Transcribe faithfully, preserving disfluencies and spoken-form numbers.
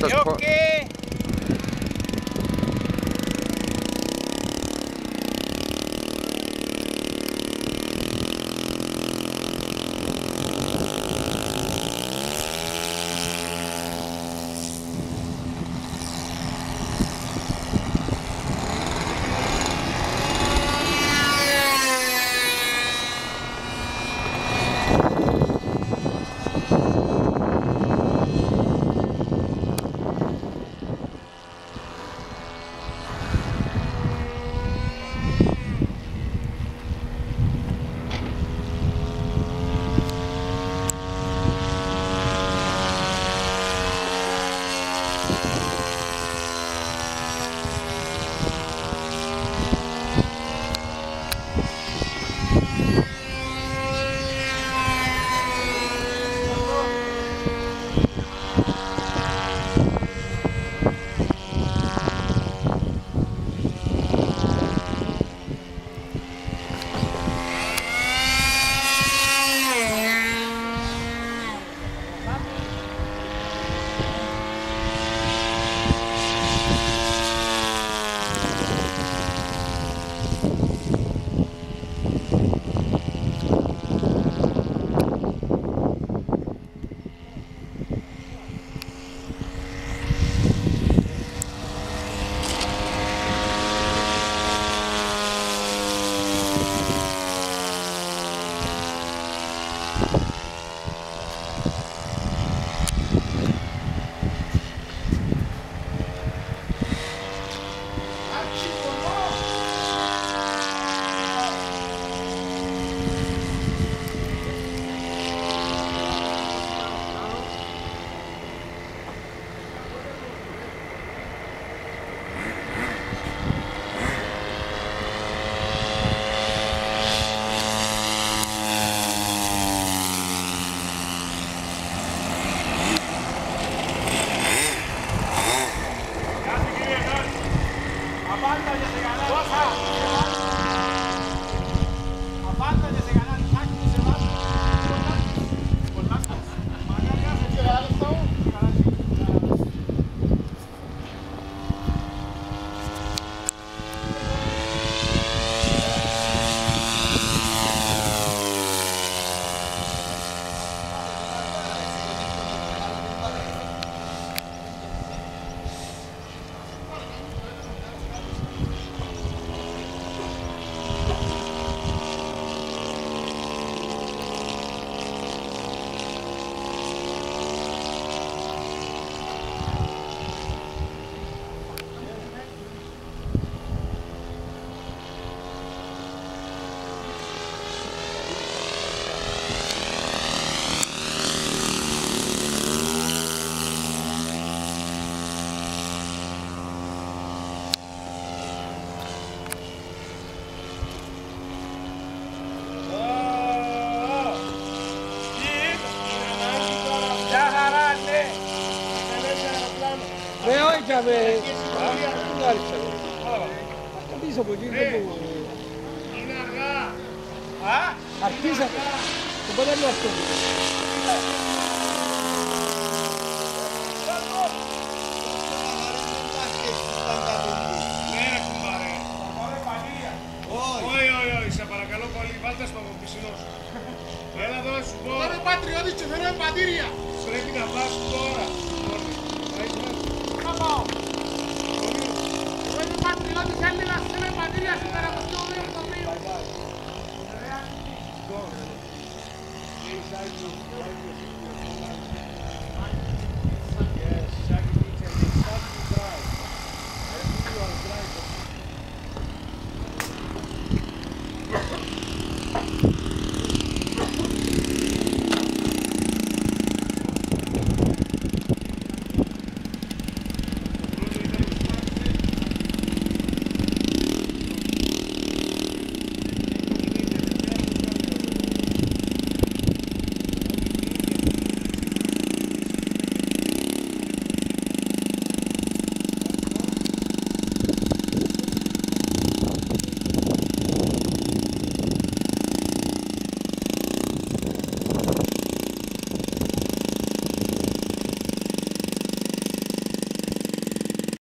αυτός που... Ναι, όχι, αμε... Τι άρχισαμε. Πίσω από εκεί, δεν το... Είναι αργά. Αρχίσαμε. Οπότε είναι αυτό. Ναι, κουμπάρε. Όχι, όχι, όχι, σε παρακαλώ πολύ, βάλτε στο πισινό σου. Έλα εδώ να σου πω. Τώρα πατριώτης και φέρω εμπαντήρια. Πρέπει να πας τώρα. Θα πάω. Εγώ είμαι πατριώτης Έλληνας, φέρω εμπαντήρια σήμερα από το δύο Οκτωβρίου. Yes,